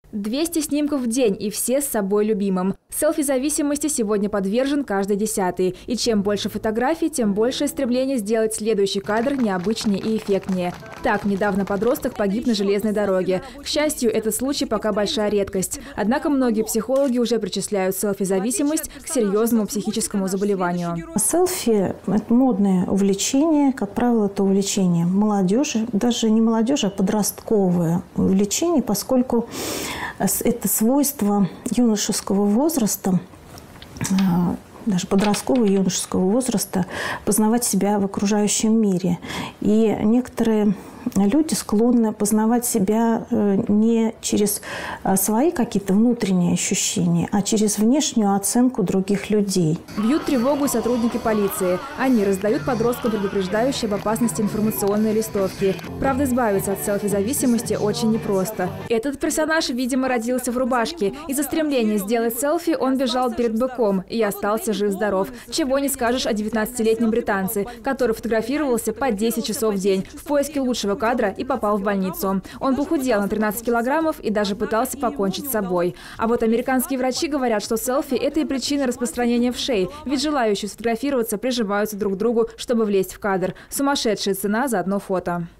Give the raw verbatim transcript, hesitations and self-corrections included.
двести снимков в день и все с собой любимым. Селфи-зависимости сегодня подвержен каждый десятый. И чем больше фотографий, тем большее стремление сделать следующий кадр необычнее и эффектнее. Так, недавно подросток погиб на железной дороге. К счастью, этот случай пока большая редкость. Однако многие психологи уже причисляют селфи-зависимость к серьезному психическому заболеванию. Селфи – это модное увлечение. Как правило, это увлечение молодежи. Даже не молодежи, а подростковое увлечение, поскольку это свойство юношеского возраста, даже подросткового и юношеского возраста, познавать себя в окружающем мире. И некоторые люди склонны познавать себя не через свои какие-то внутренние ощущения, а через внешнюю оценку других людей. Бьют тревогу сотрудники полиции. Они раздают подросткам предупреждающие об опасности информационные листовки. Правда, избавиться от селфи-зависимости очень непросто. Этот персонаж, видимо, родился в рубашке. Из-за стремления сделать селфи он бежал перед быком и остался жив-здоров. Чего не скажешь о девятнадцатилетнем британце, который фотографировался по десять часов в день в поиске лучшего кадра и попал в больницу. Он похудел на тринадцать килограммов и даже пытался покончить с собой. А вот американские врачи говорят, что селфи – это и причина распространения вшей, ведь желающие сфотографироваться прижимаются друг к другу, чтобы влезть в кадр. Сумасшедшая цена за одно фото.